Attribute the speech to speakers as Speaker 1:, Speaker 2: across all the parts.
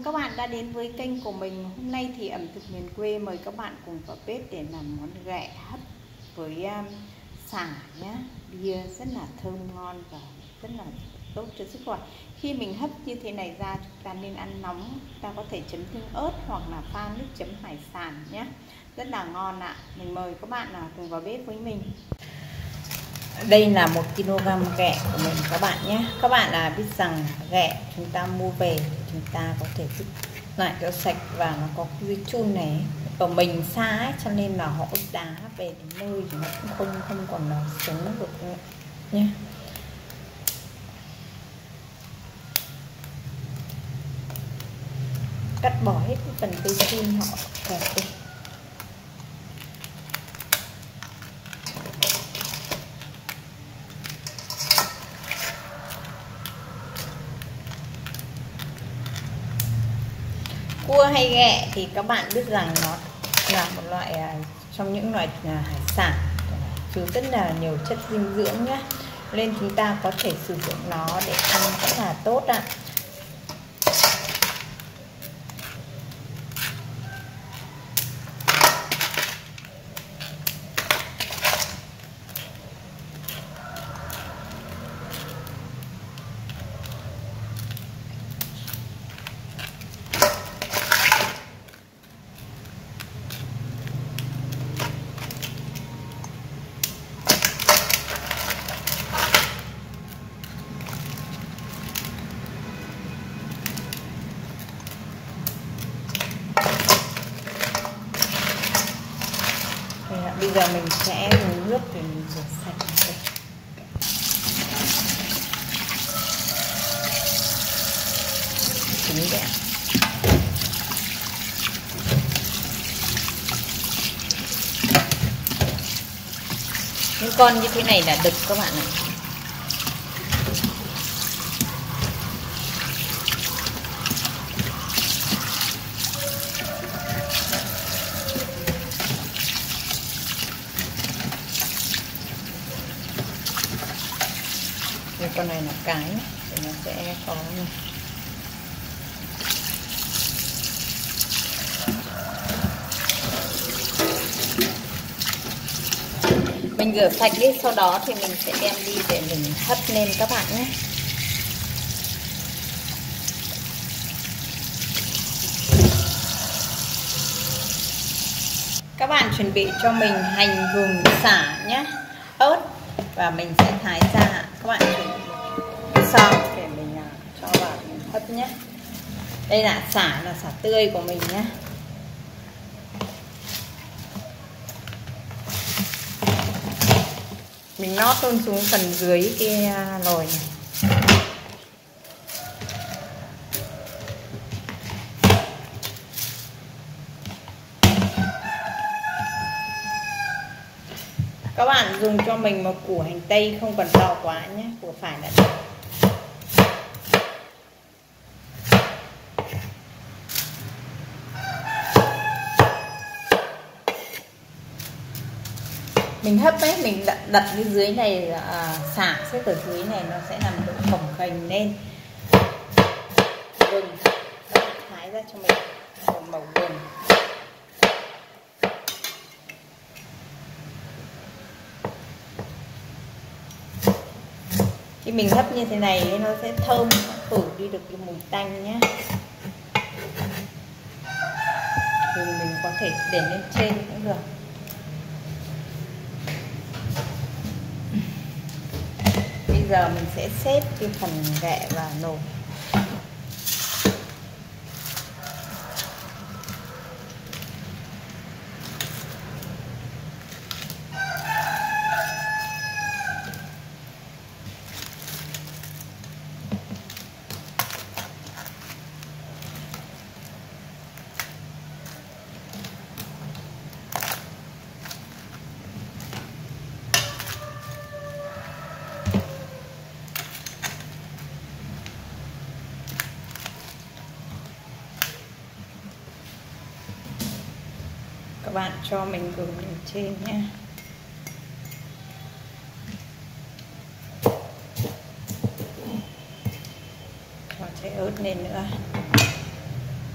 Speaker 1: các bạn đã đến với kênh của mình. Hôm nay thì ẩm thực miền quê mời các bạn cùng vào bếp để làm món ghẹ hấp với sả nhé. Bia rất là thơm ngon và rất là tốt cho sức khỏe. Khi mình hấp như thế này ra, chúng ta nên ăn nóng. Ta có thể chấm tương ớt hoặc là pha nước chấm hải sản nhé. Rất là ngon ạ. Mình mời các bạn cùng vào bếp với mình. Đây là 1 kg ghẹ của mình các bạn nhé. Các bạn biết rằng ghẹ chúng ta mua về chúng ta có thể vứt lại cho sạch và nó có cái chun này. Ở mình xa ấy, cho nên là họ đá về đến nơi thì nó cũng không còn là sống được nhé. Cắt bỏ hết cái phần cây chun họ kẹp đi. Cua hay ghẹ thì các bạn biết rằng nó là một loại trong những loại hải sản chứa rất là nhiều chất dinh dưỡng nhé, nên chúng ta có thể sử dụng nó để ăn rất là tốt ạ. Bây giờ mình sẽ dùng nước để mình rửa sạch đây. Trứng ghẹ. Những con như thế này là đực các bạn ạ. Con này là cái thì nó sẽ có này. Mình rửa sạch đi, sau đó thì mình sẽ đem đi để mình hấp lên các bạn nhé. Các bạn chuẩn bị cho mình hành, gừng, sả nhé, ớt và mình sẽ thái ra. Các bạn chuẩn bị xong để mình cho vào mình hấp nhé. Đây là xả tươi của mình nhé. Mình nót luôn xuống phần dưới cái nồi này. Các bạn dùng cho mình một củ hành tây không cần to quá nhé, củ phải là được. Mình hấp ấy, mình đặt cái dưới này, xả xếp ở dưới này nó sẽ làm độ phồng khềnh lên. Gừng, các bạn thái ra cho mình một mẩu gừng. Khi mình hấp như thế này nó sẽ thơm, nó khử đi được cái mùi tanh nhé. Thì mình có thể để lên trên cũng được. Bây giờ mình sẽ xếp cái phần ghẹ vào nồi. Các bạn cho mình gừng lên trên nhé. Cho trái ớt lên nữa.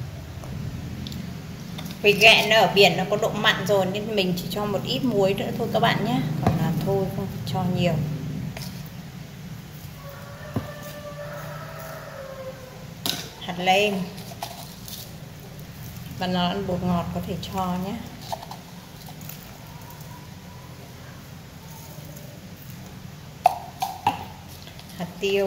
Speaker 1: Vì ghẹ nó ở biển nó có độ mặn rồi nên mình chỉ cho một ít muối nữa thôi các bạn nhé, còn là thôi không cho nhiều. Hạt lem, và nó ăn bột ngọt có thể cho nhé. Hạt tiêu,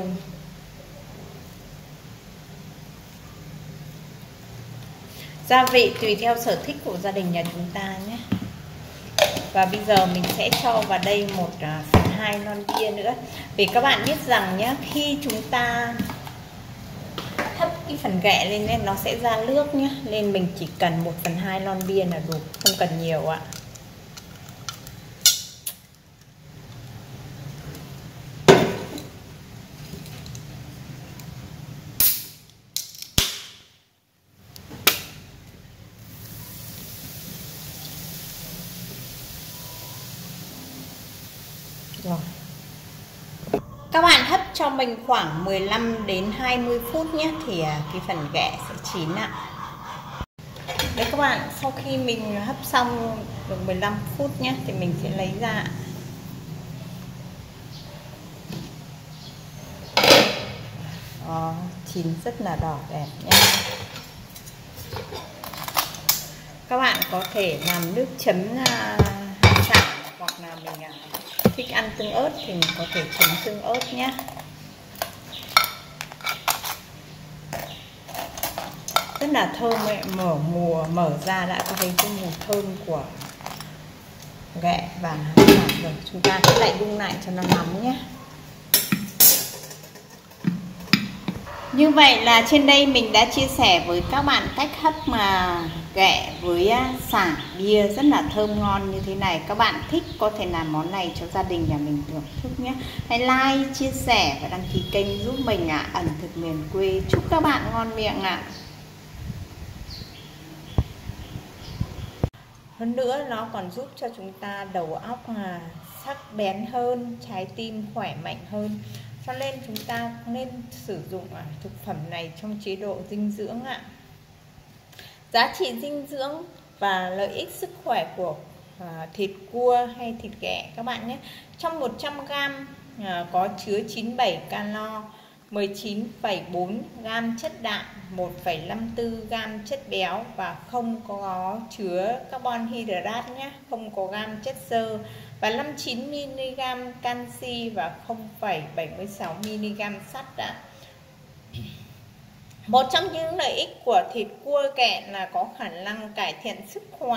Speaker 1: gia vị tùy theo sở thích của gia đình nhà chúng ta nhé. Và bây giờ mình sẽ cho vào đây 1/2 lon bia nữa. Vì các bạn biết rằng nhé, khi chúng ta hấp cái phần ghẹ lên nên nó sẽ ra nước nhé, nên mình chỉ cần 1/2 lon bia là đủ, không cần nhiều ạ. Rồi. Các bạn hấp cho mình khoảng 15 đến 20 phút nhé, thì cái phần ghẹ sẽ chín ạ. Đấy các bạn, sau khi mình hấp xong được 15 phút nhé thì mình sẽ lấy ra. Đó, chín rất là đỏ đẹp nhé. Các bạn có thể làm nước chấm hải sản, hoặc là mình thích ăn tương ớt thì mình có thể chấm tương ớt nhé. Rất là thơm ấy, mở ra đã có thấy cái mùi thơm của ghẹ và hải sản rồi. Chúng ta sẽ lại đun lại cho nó nóng nhé. Như vậy là trên đây mình đã chia sẻ với các bạn cách hấp ghẹ với sả bia rất là thơm ngon như thế này. Các bạn thích có thể làm món này cho gia đình nhà mình thưởng thức nhé. Hãy like, chia sẻ và đăng ký kênh giúp mình ẩm thực miền quê. Chúc các bạn ngon miệng ạ. Hơn nữa nó còn giúp cho chúng ta đầu óc sắc bén hơn, trái tim khỏe mạnh hơn. Cho nên chúng ta nên sử dụng thực phẩm này trong chế độ dinh dưỡng ạ. Giá trị dinh dưỡng và lợi ích sức khỏe của thịt cua hay thịt ghẹ các bạn nhé. Trong 100g có chứa 97 calo, 19,4 gam chất đạm, 1,54 gam chất béo và không có chứa carbon hydrate nhé, không có gam chất xơ, và 59 mg canxi và 0,76 mg sắt ạ. Một trong những lợi ích của thịt cua ghẹ là có khả năng cải thiện sức khỏe